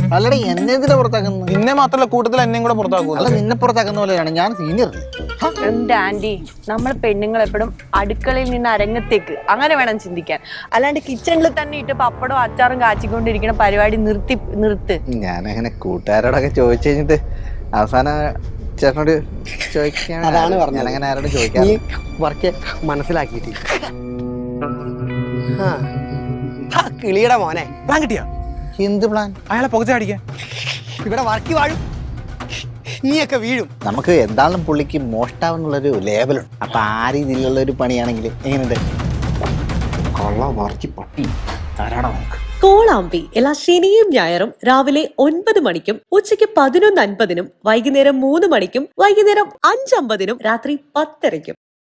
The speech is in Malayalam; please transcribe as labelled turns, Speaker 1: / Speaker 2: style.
Speaker 1: അല്ലടെ എന്നെ എന്തിനാ പുറത്താക്കുന്നത്?
Speaker 2: നിന്നെ മാത്രമല്ല കൂട്ടത്തിൽ എന്നെയും കൂടെ പുറത്താക്കൂ.
Speaker 1: അല്ല നിന്നെ പുറത്താക്കുന്ന പോലെയാണ്, ഞാൻ സീനിയർ അല്ലേ.
Speaker 3: എന്റെ ആന്റി, നമ്മൾ പെണ്ണുങ്ങൾ എപ്പോഴും അടുക്കളയിൽ നിന്ന് അരങ്ങത്തേക്ക് അങ്ങനെ വേണം ചിന്തിക്കാൻ. അല്ലാണ്ട് കിച്ചണിൽ തന്നെ ഇട്ട് പപ്പടവും അച്ചാറും കാച്ചിക്കൊണ്ടിരിക്കുന്ന പരിപാടി നിർത്ത്.
Speaker 1: ഞാനങ്ങനെ കൂട്ടുകാരോടൊക്കെ ചോദിച്ചു കഴിഞ്ഞിട്ട് അവസാനം ചേട്ടനോട് ചോദിക്കാൻ
Speaker 4: അതാണ് പറഞ്ഞത്.
Speaker 1: അങ്ങനെ ആരോട് ചോദിക്കാൻ
Speaker 4: വർക്ക് മനസ്സിലാക്കിയിട്ട് കിളിയുടെ മോനെ
Speaker 2: പ്ലാൻ കിട്ടിയാ?
Speaker 1: എന്ത് പ്ലാൻ?
Speaker 2: അയാളെ പുകച്ചടിക്കാൻ.
Speaker 4: ഇവിടെ വർക്കി വാഴും, നീയൊക്കെ വീഴും.
Speaker 1: നമുക്ക് എന്താണെങ്കിലും പുള്ളിക്ക് മോഷ്ടാവെന്നുള്ളൊരു ലേബലുണ്ട്. അപ്പൊ ആ രീതിയിലുള്ള ഒരു പണിയാണെങ്കിൽ എങ്ങനെയുണ്ട്? കൊള്ള വർക്കി പട്ടി തരാടാ നമുക്ക്.
Speaker 5: കോളാമ്പി എല്ലാ ശനിയും ഞായറും രാവിലെ 9 മണിക്കും ഉച്ചയ്ക്ക് 11:50 വൈകുന്നേരം 3 മണിക്കും വൈകുന്നേരം 5:50 രാത്രി 10:00.